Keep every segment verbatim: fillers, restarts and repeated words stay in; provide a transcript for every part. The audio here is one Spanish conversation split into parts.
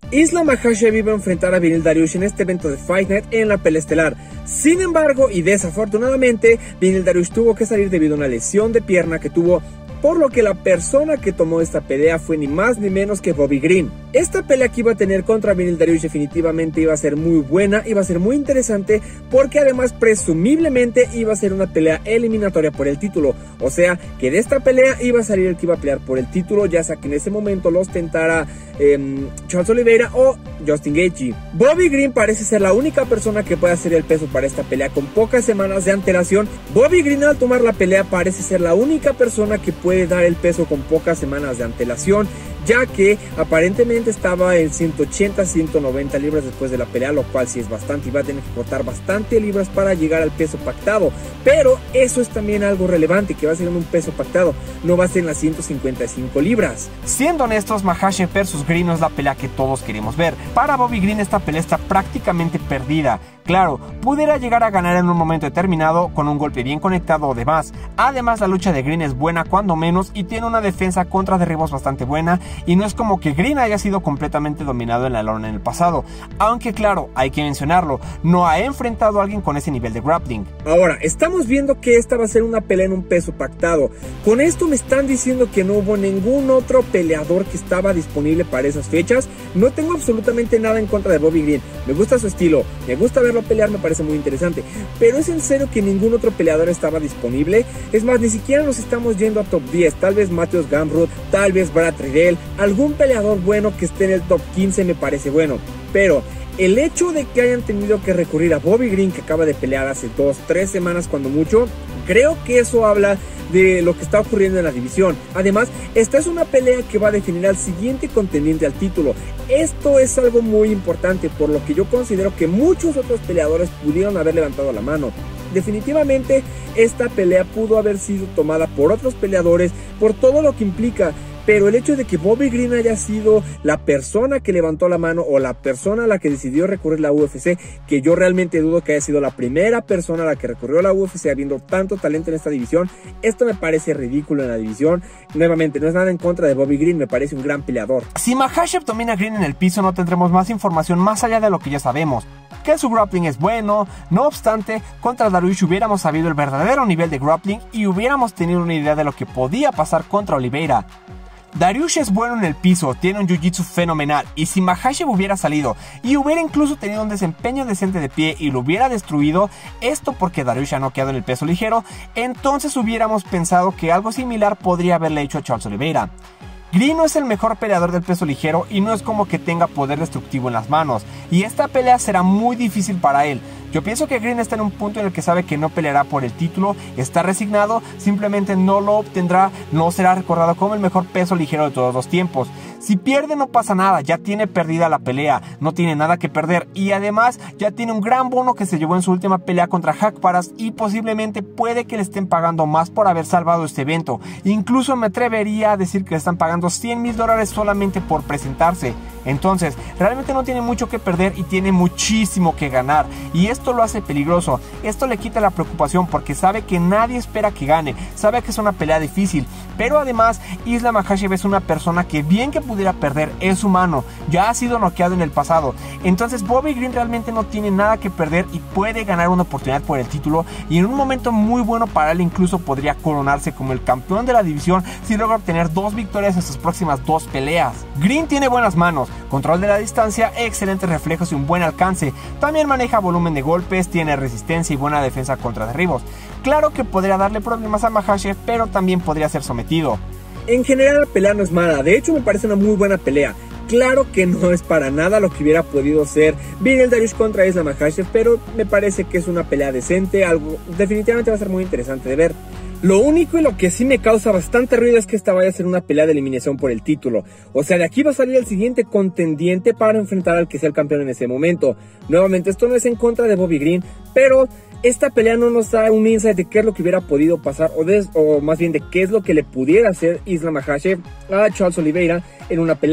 Islam Makhachev iba a enfrentar a Beneil Dariush en este evento de Fight Night en la pelea estelar. Sin embargo, y desafortunadamente, Beneil Dariush tuvo que salir debido a una lesión de pierna que tuvo, por lo que la persona que tomó esta pelea fue ni más ni menos que Bobby Green. Esta pelea que iba a tener contra Beneil Dariush definitivamente iba a ser muy buena, iba a ser muy interesante, porque además presumiblemente iba a ser una pelea eliminatoria por el título. O sea, que de esta pelea iba a salir el que iba a pelear por el título, ya sea que en ese momento lo ostentara eh, Charles Oliveira o Justin Gaethje. Bobby Green parece ser la única persona que puede hacer el peso para esta pelea con pocas semanas de antelación. Bobby Green, al tomar la pelea, parece ser la única persona que puede puede dar el peso con pocas semanas de antelación, ya que aparentemente estaba en ciento ochenta a ciento noventa libras después de la pelea, lo cual sí es bastante y va a tener que cortar bastante libras para llegar al peso pactado. Pero eso es también algo relevante, que va a ser en un peso pactado, no va a ser en las ciento cincuenta y cinco libras. Siendo honestos, Makhachev versus Green no es la pelea que todos queremos ver. Para Bobby Green esta pelea está prácticamente perdida. Claro, pudiera llegar a ganar en un momento determinado con un golpe bien conectado o demás. Además, la lucha de Green es buena cuando menos y tiene una defensa contra derribos bastante buena, y no es como que Green haya sido completamente dominado en la lona en el pasado. Aunque claro, hay que mencionarlo, no ha enfrentado a alguien con ese nivel de grappling. Ahora, estamos viendo que esta va a ser una pelea en un peso pactado. Con esto me están diciendo que no hubo ningún otro peleador que estaba disponible para esas fechas. No tengo absolutamente nada en contra de Bobby Green. Me gusta su estilo, me gusta verlo pelear, me parece muy interesante, pero es en serio que ningún otro peleador estaba disponible. Es más, ni siquiera nos estamos yendo a top diez. Tal vez Mateusz Gamrot, tal vez Brad Riddell, algún peleador bueno que esté en el top quince me parece bueno, pero el hecho de que hayan tenido que recurrir a Bobby Green, que acaba de pelear hace dos, tres semanas cuando mucho, creo que eso habla de lo que está ocurriendo en la división. Además, esta es una pelea que va a definir al siguiente contendiente al título. Esto es algo muy importante, por lo que yo considero que muchos otros peleadores pudieron haber levantado la mano. Definitivamente esta pelea pudo haber sido tomada por otros peleadores por todo lo que implica, pero el hecho de que Bobby Green haya sido la persona que levantó la mano o la persona a la que decidió recurrir a la U F C, que yo realmente dudo que haya sido la primera persona a la que recurrió a la U F C habiendo tanto talento en esta división, esto me parece ridículo en la división. Nuevamente, no es nada en contra de Bobby Green, me parece un gran peleador. Si Makhachev domina a Green en el piso, no tendremos más información más allá de lo que ya sabemos, que su grappling es bueno. No obstante, contra Dariush hubiéramos sabido el verdadero nivel de grappling y hubiéramos tenido una idea de lo que podía pasar contra Oliveira. Dariush es bueno en el piso, tiene un jiu-jitsu fenomenal, y si Makhachev hubiera salido y hubiera incluso tenido un desempeño decente de pie y lo hubiera destruido, esto porque Dariush ha noqueado en el peso ligero, entonces hubiéramos pensado que algo similar podría haberle hecho a Charles Oliveira. Green no es el mejor peleador del peso ligero y no es como que tenga poder destructivo en las manos, y esta pelea será muy difícil para él. Yo pienso que Green está en un punto en el que sabe que no peleará por el título, está resignado, simplemente no lo obtendrá, no será recordado como el mejor peso ligero de todos los tiempos. Si pierde no pasa nada, ya tiene perdida la pelea, no tiene nada que perder, y además ya tiene un gran bono que se llevó en su última pelea contra Haqparast, y posiblemente puede que le estén pagando más por haber salvado este evento. Incluso me atrevería a decir que le están pagando cien mil dólares solamente por presentarse. Entonces, realmente no tiene mucho que perder y tiene muchísimo que ganar, y esto lo hace peligroso. Esto le quita la preocupación porque sabe que nadie espera que gane, sabe que es una pelea difícil, pero además Islam Makhachev es una persona que bien que pudiera perder, es humano, ya ha sido noqueado en el pasado. Entonces Bobby Green realmente no tiene nada que perder y puede ganar una oportunidad por el título, y en un momento muy bueno para él incluso podría coronarse como el campeón de la división si logra obtener dos victorias en sus próximas dos peleas. Green tiene buenas manos, control de la distancia, excelentes reflejos y un buen alcance. También maneja volumen de golpes, tiene resistencia y buena defensa contra derribos. Claro que podría darle problemas a Makhachev, pero también podría ser sometido. En general la pelea no es mala, de hecho me parece una muy buena pelea. Claro que no es para nada lo que hubiera podido ser Beneil Dariush contra Islam Makhachev, pero me parece que es una pelea decente, algo definitivamente va a ser muy interesante de ver. Lo único y lo que sí me causa bastante ruido es que esta vaya a ser una pelea de eliminación por el título. O sea, de aquí va a salir el siguiente contendiente para enfrentar al que sea el campeón en ese momento. Nuevamente, esto no es en contra de Bobby Green, pero esta pelea no nos da un insight de qué es lo que hubiera podido pasar, o, de, o más bien de qué es lo que le pudiera hacer Islam Makhachev a Charles Oliveira en una pelea.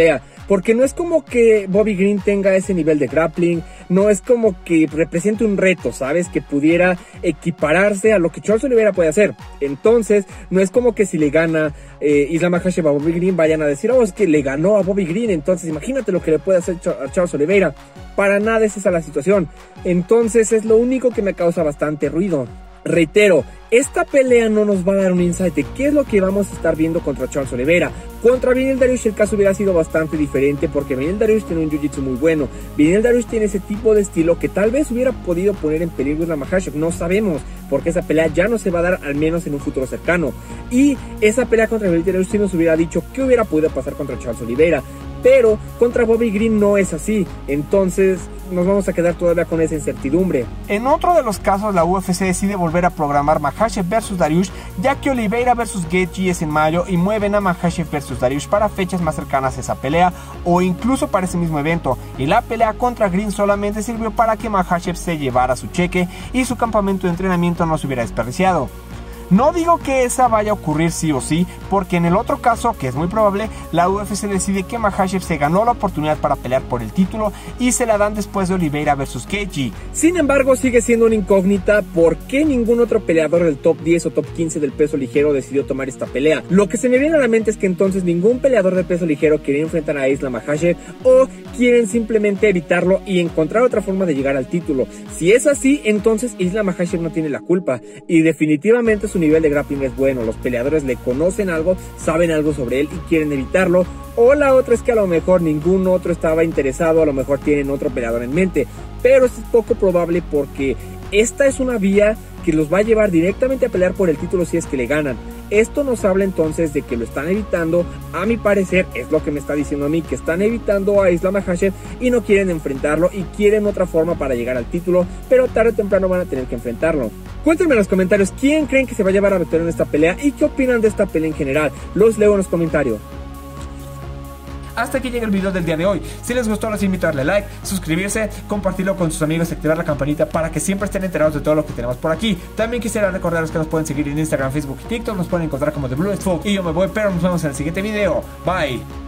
porque no es como que Bobby Green tenga ese nivel de grappling, no es como que represente un reto, ¿sabes? Que pudiera equipararse a lo que Charles Oliveira puede hacer. Entonces, no es como que si le gana eh, Islam Makhachev a Bobby Green vayan a decir, oh, es que le ganó a Bobby Green, entonces imagínate lo que le puede hacer a Charles Oliveira. Para nada es esa la situación. Entonces es lo único que me causa bastante ruido. Reitero, esta pelea no nos va a dar un insight de qué es lo que vamos a estar viendo contra Charles Oliveira. Contra Beneil Dariush el caso hubiera sido bastante diferente porque Beneil Dariush tiene un jiu-jitsu muy bueno. Beneil Dariush tiene ese tipo de estilo que tal vez hubiera podido poner en peligro a Islam Makhachev. No sabemos, porque esa pelea ya no se va a dar al menos en un futuro cercano. Y esa pelea contra Beneil Dariush sí nos hubiera dicho qué hubiera podido pasar contra Charles Oliveira. Pero contra Bobby Green no es así, entonces nos vamos a quedar todavía con esa incertidumbre. En otro de los casos, la U F C decide volver a programar Makhachev versus Dariush, ya que Oliveira versus Gaethje es en mayo y mueven a Makhachev versus Dariush para fechas más cercanas a esa pelea o incluso para ese mismo evento, y la pelea contra Green solamente sirvió para que Makhachev se llevara su cheque y su campamento de entrenamiento no se hubiera desperdiciado. No digo que esa vaya a ocurrir sí o sí, porque en el otro caso, que es muy probable, la U F C decide que Makhachev se ganó la oportunidad para pelear por el título y se la dan después de Oliveira versus Gaethje. Sin embargo, sigue siendo una incógnita por qué ningún otro peleador del top diez o top quince del peso ligero decidió tomar esta pelea. Lo que se me viene a la mente es que entonces ningún peleador de peso ligero quería enfrentar a Islam Makhachev o quieren simplemente evitarlo y encontrar otra forma de llegar al título. Si es así, entonces Islam Makhachev no tiene la culpa y definitivamente su nivel de grappling es bueno, los peleadores le conocen algo, saben algo sobre él y quieren evitarlo, o la otra es que a lo mejor ningún otro estaba interesado, a lo mejor tienen otro peleador en mente, pero es poco probable porque esta es una vía que los va a llevar directamente a pelear por el título si es que le ganan. Esto nos habla entonces de que lo están evitando, a mi parecer es lo que me está diciendo a mí, que están evitando a Islam Makhachev y no quieren enfrentarlo y quieren otra forma para llegar al título, pero tarde o temprano van a tener que enfrentarlo. Cuéntenme en los comentarios quién creen que se va a llevar a victoria en esta pelea y qué opinan de esta pelea en general, los leo en los comentarios. Hasta aquí llega el video del día de hoy. Si les gustó, los invito a darle like, suscribirse, compartirlo con sus amigos y activar la campanita para que siempre estén enterados de todo lo que tenemos por aquí. También quisiera recordarles que nos pueden seguir en Instagram, Facebook y TikTok. Nos pueden encontrar como The Bluest Folk. Y yo me voy, pero nos vemos en el siguiente video. Bye.